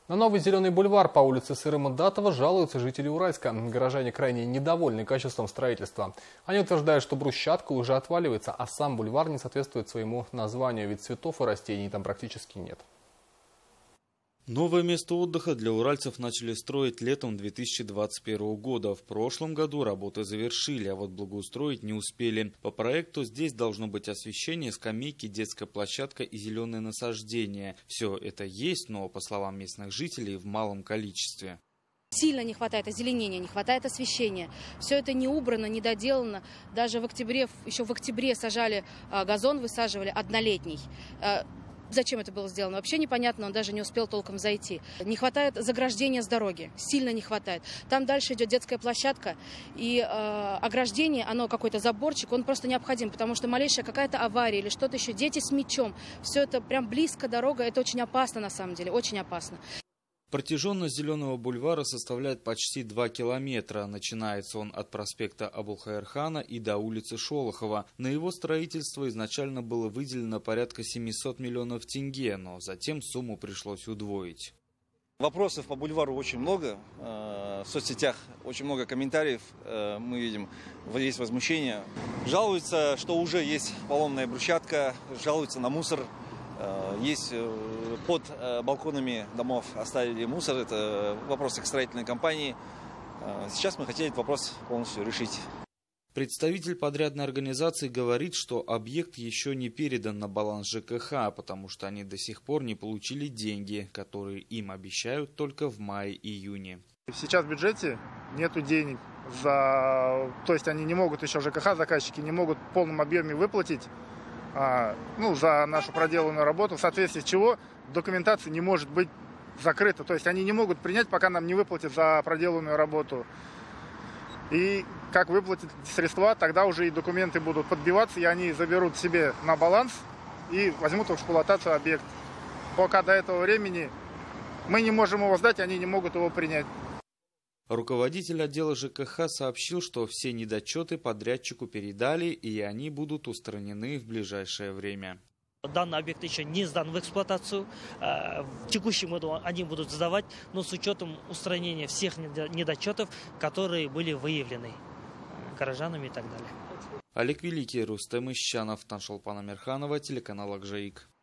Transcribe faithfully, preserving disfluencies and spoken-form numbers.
На новый зеленый бульвар по улице Сыры-Мандатова жалуются жители Уральска. Горожане крайне недовольны качеством строительства. Они утверждают, что брусчатка уже отваливается, а сам бульвар не соответствует своему названию, ведь цветов и растений там практически нет. Новое место отдыха для уральцев начали строить летом две тысячи двадцать первого года. В прошлом году работы завершили, а вот благоустроить не успели. По проекту здесь должно быть освещение, скамейки, детская площадка и зеленые насаждения. Все это есть, но, по словам местных жителей, в малом количестве. Сильно не хватает озеленения, не хватает освещения. Все это не убрано, не доделано. Даже в октябре, еще в октябре сажали газон, высаживали однолетний. Зачем это было сделано, вообще непонятно, он даже не успел толком зайти. Не хватает заграждения с дороги, сильно не хватает. Там дальше идет детская площадка, и э, ограждение, оно какой-то заборчик, он просто необходим, потому что малейшая какая-то авария или что-то еще, дети с мячом, все это прям близко дорога, это очень опасно на самом деле, очень опасно. Протяженность Зеленого бульвара составляет почти два километра. Начинается он от проспекта Абулхаирхана и до улицы Шолохова. На его строительство изначально было выделено порядка семисот миллионов тенге, но затем сумму пришлось удвоить. Вопросов по бульвару очень много. В соцсетях очень много комментариев. Мы видим, есть возмущение. Жалуются, что уже есть поломная брусчатка, жалуются на мусор. Есть под балконами домов оставили мусор, это вопросы к строительной компании. Сейчас мы хотели этот вопрос полностью решить. Представитель подрядной организации говорит, что объект еще не передан на баланс ЖКХ, потому что они до сих пор не получили деньги, которые им обещают только в мае-июне. Сейчас в бюджете нету денег, за... то есть они не могут еще, ЖКХ, заказчики не могут в полном объеме выплатить а, ну, за нашу проделанную работу, в соответствии с чего документация не может быть закрыта. То есть они не могут принять, пока нам не выплатят за проделанную работу. И как выплатят средства, тогда уже и документы будут подбиваться, и они заберут себе на баланс и возьмут в эксплуатацию объект. Пока до этого времени мы не можем его сдать, они не могут его принять. Руководитель отдела ЖКХ сообщил, что все недочеты подрядчику передали, и они будут устранены в ближайшее время. Данный объект еще не сдан в эксплуатацию. В текущем году они будут сдавать, но с учетом устранения всех недочетов, которые были выявлены горожанами и так далее. Олег Великий, Рустем Ищанов, Таншолпан Амирханова, телеканал Акжаик.